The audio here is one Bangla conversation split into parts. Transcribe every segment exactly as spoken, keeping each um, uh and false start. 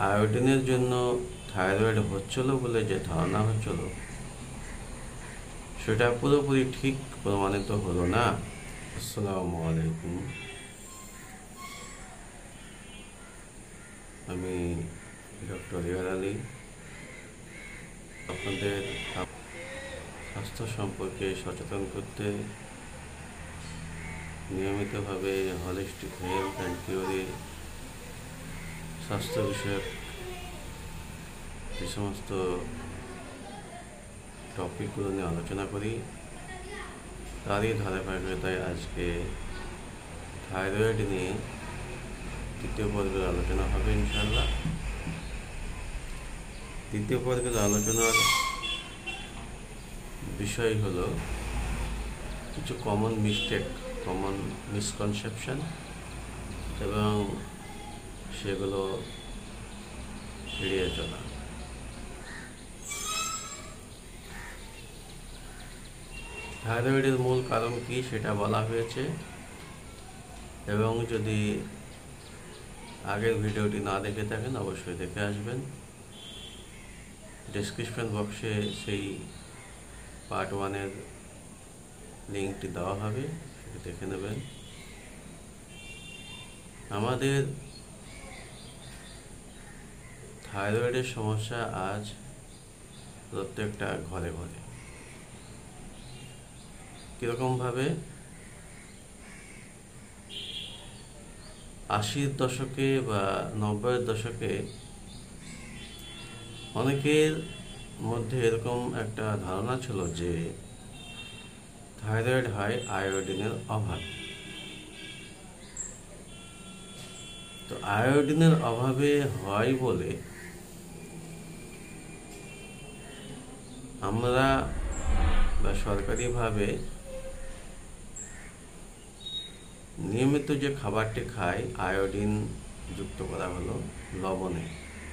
আয়োডিনের জন্য থাইরয়েড হচ্ছিল বলে যে ধারণা হচ্ছিল সেটা পুরোপুরি ঠিক প্রমাণিত হলো না। আসসালামু আলাইকুম, আমি ডক্টর রিয়াদ আলী। আপনাদের স্বাস্থ্য সম্পর্কে সচেতন করতে নিয়মিতভাবে হলিস্টিক হেলথ অ্যান্ড কিউরে স্বাস্থ্য বিষয়ক যে সমস্ত টপিকগুলো নিয়ে আলোচনা করি, তারই ধারাবাহিকতায় আজকে থাইরয়েড নিয়ে দ্বিতীয় পর্বের আলোচনা হবে ইনশাআল্লাহ। দ্বিতীয় পর্বের আলোচনার বিষয় হলো কিছু কমন মিস্টেক, কমন মিসকনসেপশন এবং সেগুলো এড়িয়ে চলা। থাইরয়েডের মূল কারণ কি সেটা বলা হয়েছে, এবং যদি আগের ভিডিওটি না দেখে থাকেন অবশ্যই দেখে আসবেন। ডেসক্রিপশন বক্সে সেই পার্ট ওয়ানের লিঙ্কটি দেওয়া হবে, সেটা দেখে নেবেন। আমাদের থাইরয়েডের সমস্যা আজ প্রত্যেকটা ঘরে ঘরে। কীরকমভাবে? আশির দশকে বা নব্বইয়ের দশকে অনেকের মধ্যে এরকম একটা ধারণা ছিল যে থাইরয়েড হয় আয়োডিনের অভাব। তো আয়োডিনের অভাবে হয় বলে আমরা বা সরকারিভাবে নিয়মিত যে খাবারটি খাই আয়োডিন যুক্ত করা হলো লবণে।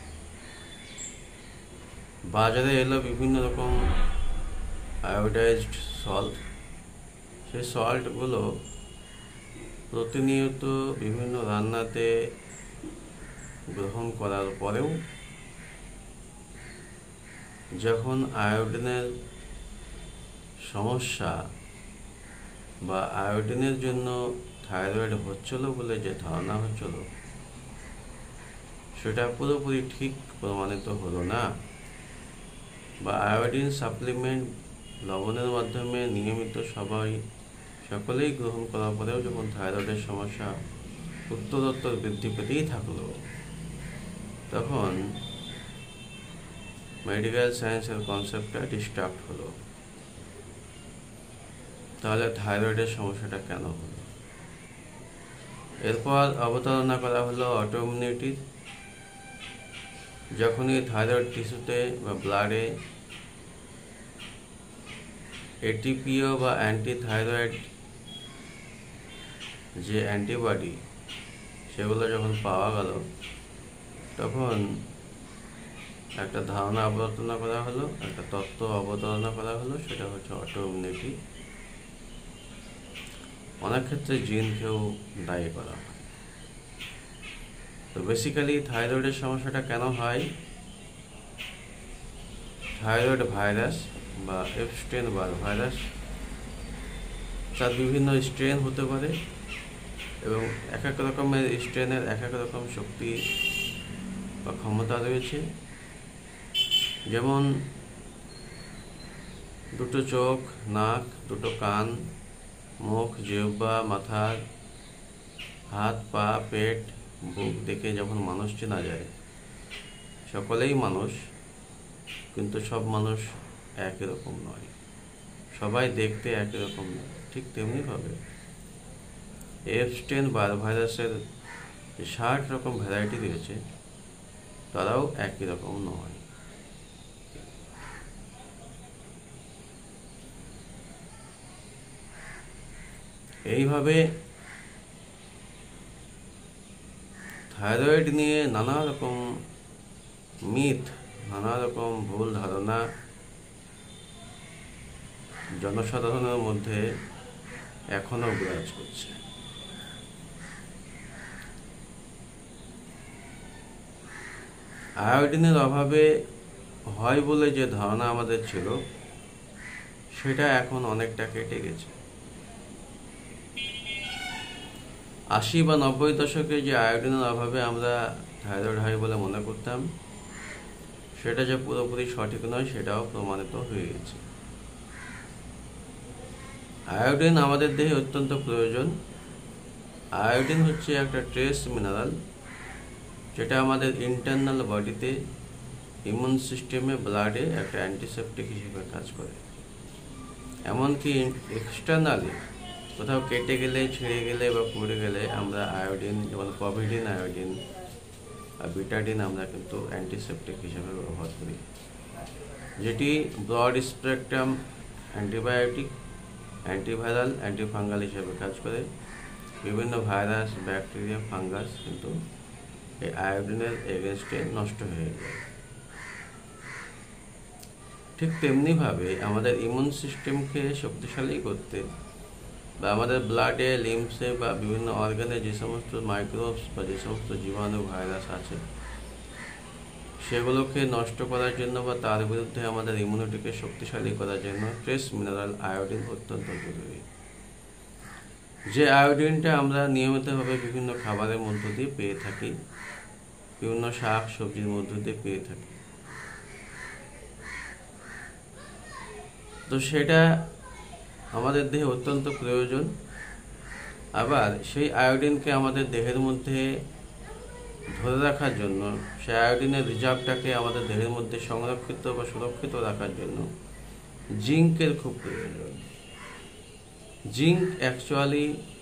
বাজারে এলো বিভিন্ন রকম আয়োডাইজড সল্ট। সেই সল্টগুলো প্রতিনিয়ত বিভিন্ন রান্নাতে গ্রহণ করার পরেও যখন আয়োডিনের সমস্যা বা আয়োডিনের জন্য থাইরয়েড হচ্ছিল বলে যে ধারণা হচ্ছিল সেটা পুরোপুরি ঠিক প্রমাণিত হলো না। বা আয়োডিন সাপ্লিমেন্ট লবণের মাধ্যমে নিয়মিত সবাই সকলেই গ্রহণ করার পরেও যখন থাইরয়েডের সমস্যা উত্তরোত্তর বৃদ্ধি পেতেই থাকলো, তখন মেডিকেল সায়েন্সের কনসেপ্টটা ডিস্টার্ব হলো। তাহলে থাইরয়েডের সমস্যাটা কেন হলো? এরপর অবতারণা করা হলো অটোইমিউনিটির। যখনই থাইরয়েড টিস্যুতে বা ব্লাডে এটিপিও বা অ্যান্টি থাইরয়েড যে অ্যান্টিবডি সেগুলো যখন পাওয়া গেল, তখন একটা ধারণা অবতারণা করা হলো, একটা তত্ত্ব অবতারণা করা হলো, সেটা হচ্ছে অটোইমিউনিটি। অনেক ক্ষেত্রে জিনকেও দায়ী করা হয়। তো বেসিক্যালি থাইরয়েডের সমস্যাটা কেন হয়? থাইরয়েড ভাইরাস বা এপস্টেইন বার ভাইরাস, তার বিভিন্ন স্ট্রেন হতে পারে এবং এক এক রকমের স্ট্রেনের এক এক রকম শক্তি বা ক্ষমতা রয়েছে। যেমন দুটো চোখ, নাক, দুটো কান, মুখ, জিহ্বা, মাথা, হাত, পা, পেট, বুক দেখে যখন মানুষ চেনা যায়, সকলেই মানুষ, কিন্তু সব মানুষ একই রকম নয়, সবাই দেখতে একই রকম নয়। ঠিক তেমনিভাবে এপস্টেইন বার ভাইরাসের যে ষাট রকম ভ্যারাইটি রয়েছে, তারাও একই রকম নয়। এইভাবে থাইরয়েড নিয়ে নানা রকম মিথ, নানা রকম ভুল ধারণা জনসাধারণের মধ্যে এখনো বিরাজ করছে। আয়োডিনের অভাবে হয় বলে যে ধারণা আমাদের ছিল সেটা এখন অনেকটা কেটে গেছে। আশি বা নব্বই দশকে যে আয়োডিনের অভাবে আমরা থাইরয়েড হয় বলে মনে করতাম সেটা যে পুরোপুরি সঠিক নয় সেটাও প্রমাণিত হয়ে গেছে। আয়োডিন আমাদের দেহে অত্যন্ত প্রয়োজন। আয়োডিন হচ্ছে একটা ট্রেস মিনারেল যেটা আমাদের ইন্টারনাল বডিতে, ইমিউন সিস্টেমে, ব্লাডে একটা অ্যান্টিসেপটিক হিসেবে কাজ করে। এমনকি এক্সটার্নালি কোথাও কেটে গেলে, ছিঁড়ে গেলে বা পুড়ে গেলে আমরা আয়োডিন, যেমন পভিডিন আয়োডিন আর বিটাডিন আমরা কিন্তু অ্যান্টিসেপটিক হিসেবে ব্যবহার করি, যেটি broad spectrum antibiotic, antiviral, antifungal হিসেবে কাজ করে। বিভিন্ন ভাইরাস, ব্যাকটেরিয়া, ফাঙ্গাস কিন্তু এই আয়োডিনের এগেনস্টে নষ্ট হয়ে যায়। ঠিক তেমনিভাবে আমাদের ইমিউন সিস্টেমকে শক্তিশালী করতে বা আমাদের ব্লাডে, লিম্ফসে বা বিভিন্ন অর্গানে যে সমস্ত মাইক্রোবস বা যে সমস্ত জীবাণু, ভাইরাস আছে সেগুলোকে নষ্ট করার জন্য বা তার বিরুদ্ধে আমাদের ইমিউনিটিকে শক্তিশালী করার জন্য ট্রেস মিনারেল আয়োডিন অত্যন্ত জরুরি। যে আয়োডিনটা আমরা নিয়মিতভাবে বিভিন্ন খাবারের মধ্য দিয়ে পেয়ে থাকি, বিভিন্ন শাক সবজির মধ্য দিয়ে পেয়ে থাকি, তো সেটা আমাদের দেহে অত্যন্ত প্রয়োজন। আবার সেই আয়োডিনকে আমাদের দেহের মধ্যে ধরে রাখার জন্য, সেই আয়োডিনের রিজার্ভটাকে আমাদের দেহের মধ্যে সংরক্ষিত বা সুরক্ষিত রাখার জন্য জিঙ্কের খুব প্রয়োজন। জিঙ্ক অ্যাকচুয়ালি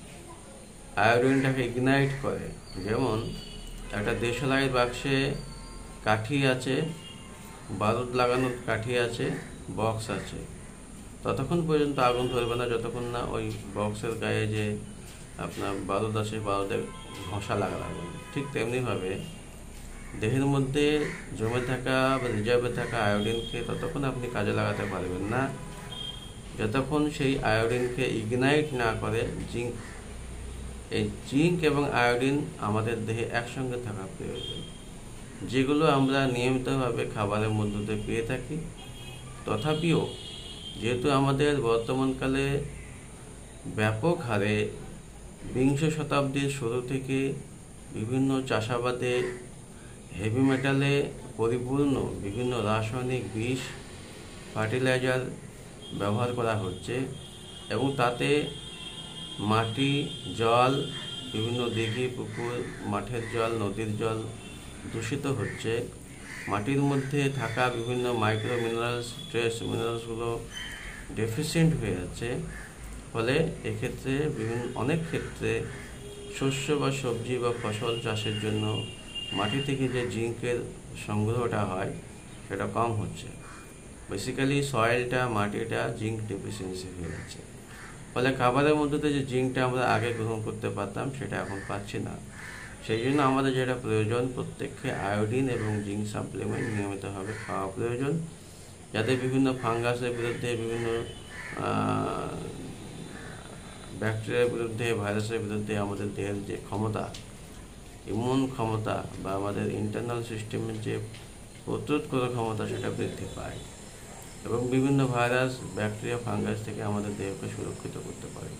আয়োডিনটাকে ইগনাইট করে। যেমন একটা দেশলাই বাক্সে কাঠি আছে, বারুদ লাগানোর কাঠি আছে, বক্স আছে, ততক্ষণ পর্যন্ত আগুন ধরবে না যতক্ষণ না ওই বক্সের গায়ে যে আপনার বারুদ আছে, বারুদের ঘষা লাগা লাগবে। ঠিক তেমনিভাবে দেহের মধ্যে জমে থাকা বা রিজার্ভে থাকা আয়োডিনকে ততক্ষণ আপনি কাজে লাগাতে পারবেন না যতক্ষণ সেই আয়োডিনকে ইগনাইট না করে জিঙ্ক। এই জিঙ্ক এবং আয়োডিন আমাদের দেহে একসঙ্গে থাকা প্রয়োজন, যেগুলো আমরা নিয়মিতভাবে খাবারের মধ্য দিয়ে পেয়ে থাকি। তথাপিও যেহেতু আমাদের বর্তমানকালে ব্যাপক হারে বিংশ শতাব্দীর শুরু থেকে বিভিন্ন চাষাবাদে হেভি মেটালে পরিপূর্ণ বিভিন্ন রাসায়নিক বিষ, ফার্টিলাইজার ব্যবহার করা হচ্ছে এবং তাতে মাটি, জল, বিভিন্ন দিঘি, পুকুর, মাঠের জল, নদীর জল দূষিত হচ্ছে। মাটির মধ্যে থাকা বিভিন্ন মাইক্রো মিনারেলস, ট্রেস মিনারেলসগুলো ডেফিসিয়েন্ট হয়ে যাচ্ছে। ফলে এক্ষেত্রে বিভিন্ন অনেক ক্ষেত্রে শস্য বা সবজি বা ফসল চাষের জন্য মাটি থেকে যে জিঙ্কের সংগ্রহটা হয় সেটা কম হচ্ছে। বেসিক্যালি সয়েলটা, মাটিটা জিঙ্ক ডেফিসিয়েন্সি হয়ে যাচ্ছে। ফলে খাবারের মধ্যে যে জিঙ্কটা আমরা আগে গ্রহণ করতে পারতাম সেটা এখন পাচ্ছি না। সেই জন্য আমাদের যেটা প্রয়োজন, প্রত্যেককে আয়োডিন এবং জিঙ্ক সাপ্লিমেন্ট নিয়মিতভাবে খাওয়া প্রয়োজন, যাতে বিভিন্ন ফাঙ্গাসের বিরুদ্ধে, বিভিন্ন ব্যাকটেরিয়ার বিরুদ্ধে, ভাইরাসের বিরুদ্ধে আমাদের দেহের যে ক্ষমতা, ইমিউন ক্ষমতা বা আমাদের ইন্টারনাল সিস্টেমের যে প্রতিরোধ করার ক্ষমতা সেটা বৃদ্ধি পায় এবং বিভিন্ন ভাইরাস, ব্যাকটেরিয়া, ফাঙ্গাস থেকে আমাদের দেহকে সুরক্ষিত করতে পারে।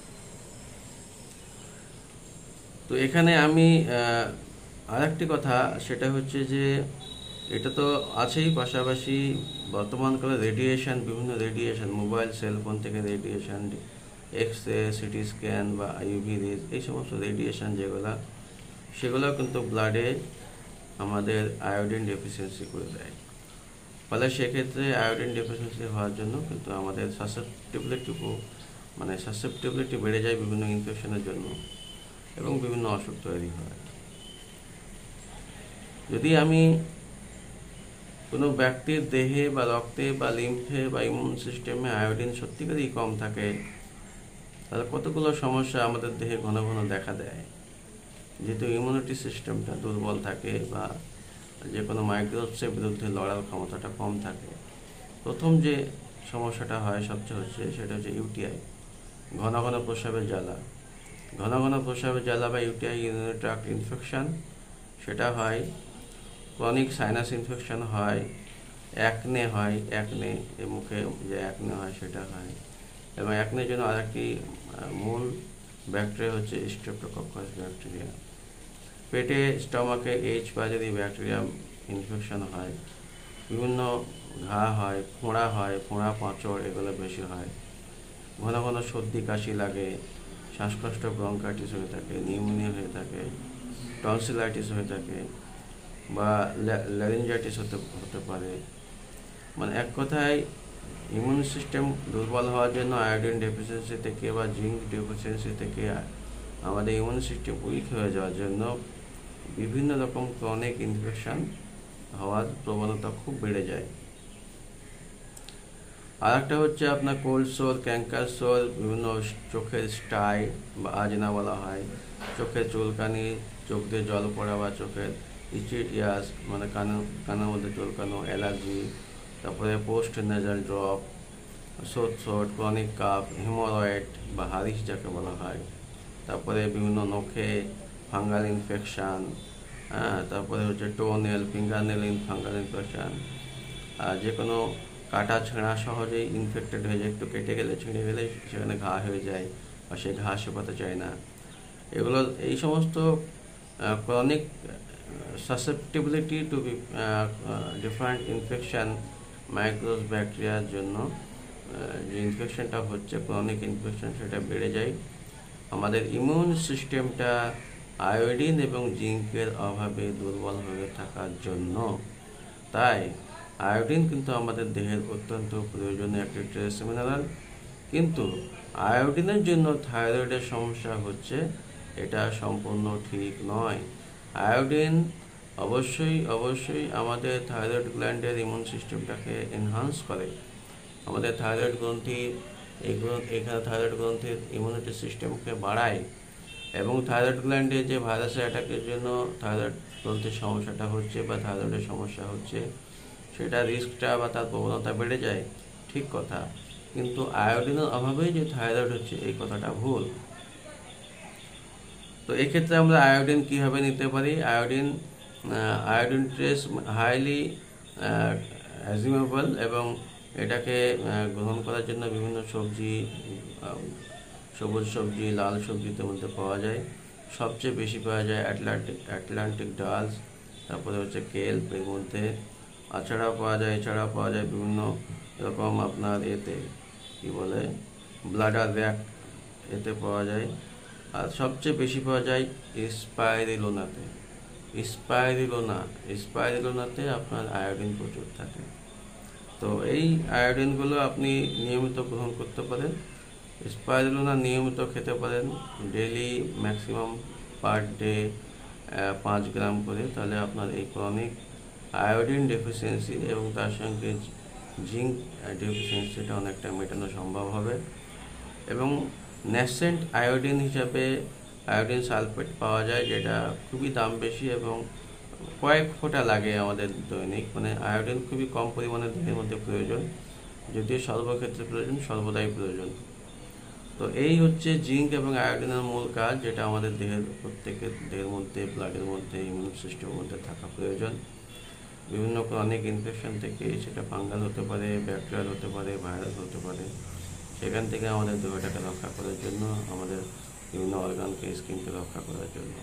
তো এখানে আমি আরেকটি কথা, সেটা হচ্ছে যে এটা তো আছেই, পাশাপাশি বর্তমানকালে রেডিয়েশন, বিভিন্ন রেডিয়েশন, মোবাইল, সেলফোন থেকে radiation, x ray, CT scan বা ইউভি রেজ, এই সমস্ত রেডিয়েশন যেগুলো, সেগুলো কিন্তু ব্লাডে আমাদের আয়োডিন ডেফিসিয়েন্সি করে দেয়। ফলে সেক্ষেত্রে আয়োডিন ডেফিসিয়েন্সি হওয়ার জন্য কিন্তু আমাদের সাসেপ্টিবিলিটি মানে সাসেপ্টিবিলিটি বেড়ে যায় বিভিন্ন ইনফেকশনের জন্য এবং বিভিন্ন অসুখ তৈরি হয়। যদি আমি কোনো ব্যক্তির দেহে বা রক্তে বা লিম্ফে বা ইমিউন সিস্টেমে আয়োডিন সত্যিকারই কম থাকে, তাহলে কতগুলো সমস্যা আমাদের দেহে ঘন ঘন দেখা দেয়। যেহেতু ইমিউনিটি সিস্টেমটা দুর্বল থাকে বা যে কোনো মাইক্রোবসের বিরুদ্ধে লড়ার ক্ষমতাটা কম থাকে, প্রথম যে সমস্যাটা হয় সবচেয়ে হচ্ছে সেটা হচ্ছে ইউটিআই, ঘন ঘন প্রস্রাবের জ্বালা। ঘন ঘন প্রস্রাবের জ্বালা বা ইউটিআই, ইউরিনারি ট্র্যাক্ট ইনফেকশন, সেটা হয় ক্রনিক সাইনাস ইনফেকশন হয়, অ্যাকনে হয়, অ্যাকনে মুখে যে অ্যাকনে হয় সেটা হয়। এবং অ্যাকনের জন্য আরেকটি মূল ব্যাকটেরিয়া হচ্ছে স্ট্রেপ্টোকক্কাস ব্যাকটেরিয়া। পেটে স্টমাকে এইচ বা যদি ব্যাকটেরিয়া ইনফেকশন হয়, বিভিন্ন ঘা হয়, ফোঁড়া হয়, ফোঁড়া পাঁচড় এগুলো বেশি হয়। ঘন ঘন সর্দি কাশি লাগে, শ্বাসকষ্ট ব্রঙ্কাইটিস হয়ে থাকে, নিউমোনিয়া হয়ে থাকে, টনসিলাইটিস হয়ে থাকে, বা ল্যারিঞ্জাইটিস হতে হতে পারে। মানে এক কথায় ইমিউন সিস্টেম দুর্বল হওয়ার জন্য আয়োডিন ডেফিসিয়েন্সি থেকে বা জিঙ্ক ডেফিসিয়েন্সি থেকে আমাদের ইমিউন সিস্টেম উইক হয়ে যাওয়ার জন্য বিভিন্ন রকম ক্রনিক ইনফেকশন হওয়ার প্রবণতা খুব বেড়ে যায়। আর একটা হচ্ছে আপনার কোল্ড সোর, ক্যাঙ্কার সোর, বিভিন্ন চোখের স্টাই বা আজনা বলা হয়, চোখের চুলকানি, চোখ দিয়ে জল পড়া বা চোখের ইচিয়াস মানে কানের কানের মধ্যে চুলকানো, অ্যালার্জি, তারপরে পোস্ট নেজাল ড্রপ, সোট সোট, ক্রনিক কাপ, হিমোরয়েড বা হারিস যাকে বলা হয়, তারপরে বিভিন্ন নখে ফাঙ্গাল ইনফেকশান, হ্যাঁ, তারপরে হচ্ছে toenail, fingernail in fungal infection, আর যে কোনো কাটা ছেঁড়া সহজেই ইনফেক্টেড হয়ে যায়, একটু কেটে গেলে ছিঁড়ে গেলে সেখানে ঘা হয়ে যায় বা সেই ঘা শুকাতে চায় না। এগুলো এই সমস্ত chronic susceptibility to different infection micros ব্যাকটেরিয়ার জন্য যে ইনফেকশনটা হচ্ছে ক্রনিক ইনফেকশন সেটা বেড়ে যায়। আমাদের ইমিউন সিস্টেমটা আয়োডিন এবং জিঙ্কের অভাবে দুর্বল হয়ে থাকার জন্য। তাই আয়োডিন কিন্তু আমাদের দেহের অত্যন্ত প্রয়োজনীয় একটি ট্রেস মিনারেল, কিন্তু আয়োডিনের জন্য থাইরয়েডের সমস্যা হচ্ছে এটা সম্পূর্ণ ঠিক নয়। আয়োডিন অবশ্যই অবশ্যই আমাদের থাইরয়েড গ্ল্যান্ডের ইমিউন সিস্টেমটাকে এনহান্স করে। আমাদের থাইরয়েড গ্রন্থি এই এখানে থাইরয়েড গ্রন্থির ইমিউনিটি সিস্টেমকে বাড়ায়, এবং থাইরয়েড গ্ল্যান্ডে যে ভাইরাসের অ্যাটাকের জন্য থাইরয়েড গ্রন্থির সমস্যাটা হচ্ছে বা থাইরয়েডের সমস্যা হচ্ছে সেটা রিস্কটা বা তার প্রবণতা বেড়ে যায়, ঠিক কথা, কিন্তু আয়োডিনের অভাবেই যে থাইরয়েড হচ্ছে এই কথাটা ভুল। তো এক্ষেত্রে আমরা আয়োডিন কীভাবে নিতে পারি? Iodine iodine trace highly absorbable, এবং এটাকে গ্রহণ করার জন্য বিভিন্ন সবজি, সবুজ সবজি, লাল সবজিতে মধ্যে পাওয়া যায়। সবচেয়ে বেশি পাওয়া যায় অ্যাটলান্টিক অ্যাটলান্টিক ডালস, তারপরে হচ্ছে কেল্প এর মধ্যে। এছাড়াও পাওয়া যায় এছাড়াও পাওয়া যায় বিভিন্ন রকম আপনার এতে কী বলে ব্লাডার র্যাক, এতে পাওয়া যায়। আর সবচেয়ে বেশি পাওয়া যায় স্পাইরুলিনাতে। স্পাইরুলিনা স্পাইরুলিনাতে আপনার আয়োডিন প্রচুর থাকে। তো এই আয়োডিনগুলো আপনি নিয়মিত গ্রহণ করতে পারেন। স্পাইরুলিনা নিয়মিত খেতে পারেন, ডেইলি ম্যাক্সিমাম পার ডে পাঁচ গ্রাম করে, তাহলে আপনার এই ক্রনিক আয়োডিন ডেফিসিয়েন্সি এবং তার সঙ্গে জিঙ্ক ডেফিসিয়েন্সিটা অনেকটা মেটানো সম্ভব হবে। এবং ন্যাসেন্ট আয়োডিন হিসাবে আয়োডিন সালফেট পাওয়া যায়, যেটা খুবই দাম বেশি এবং কয়েক ফোঁটা লাগে আমাদের দৈনিক। মানে আয়োডিন খুবই কম পরিমাণে দেহের মধ্যে প্রয়োজন, যদিও সর্বক্ষেত্রে প্রয়োজন, সর্বদাই প্রয়োজন। তো এই হচ্ছে জিঙ্ক এবং আয়োডিনের মূল কাজ, যেটা আমাদের দেহের প্রত্যেকের দেহের মধ্যে, ব্লাডের মধ্যে, ইমিউন সিস্টেমের মধ্যে থাকা প্রয়োজন। বিভিন্ন ক্রনিক ইনফেকশন থেকে, সেটা ফাঙ্গাল হতে পারে, ব্যাকটেরিয়াল হতে পারে, ভাইরাস হতে পারে, সেখান থেকে আমাদের দেহটাকে রক্ষা করার জন্য, আমাদের বিভিন্ন অর্গানকে, স্কিনকে রক্ষা করার জন্য।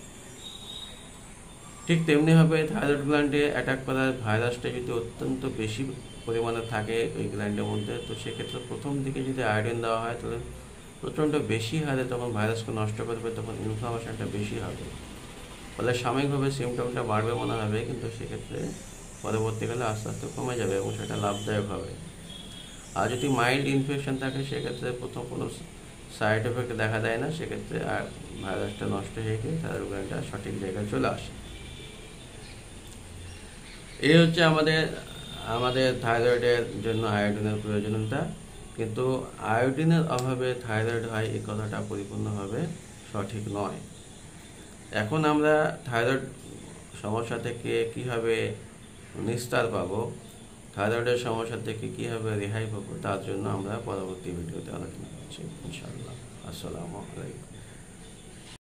ঠিক তেমনিভাবে থাইরয়েড গ্ল্যান্ডে অ্যাটাক করার ভাইরাসটা যদি অত্যন্ত বেশি পরিমাণে থাকে ওই গ্ল্যান্ডের মধ্যে, তো সেক্ষেত্রে প্রথম দিকে যদি আয়োডিন দেওয়া হয় তাহলে প্রচণ্ড বেশি হারে তখন ভাইরাসকে নষ্ট করবে, তখন ইনফ্লামেশনটা বেশি হবে, ফলে সাময়িকভাবে সিমটমটা বাড়বে মনে হবে, কিন্তু সেক্ষেত্রে পরবর্তীকালে আস্তে আস্তে কমে যাবে এবং সেটা লাভদায়ক হবে। আর যদি মাইল্ড ইনফেকশন থাকে সেক্ষেত্রে প্রথম কোনো সাইড এফেক্ট দেখা দেয় না, সেক্ষেত্রে আর ভাইরাসটা নষ্ট হয়ে গিয়ে থাইরয়েড গ্ল্যান্ডটা সঠিক জায়গায় চলে আসে। এই হচ্ছে আমাদের আমাদের থাইরয়েডের জন্য আয়োডিনের প্রয়োজনীয়তা, কিন্তু আয়োডিনের অভাবে থাইরয়েড হয় এই কথাটা পরিপূর্ণভাবে সঠিক নয়। এখন আমরা থাইরয়েড সমস্যা থেকে কীভাবে নিস্তার পাবো, থাইরয়েডের সমস্যা থেকে কীভাবে রেহাই পাবো, তার জন্য আমরা পরবর্তী ভিডিওতে আলোচনা করছি ইনশাআল্লাহ। আসসালামু আলাইকুম।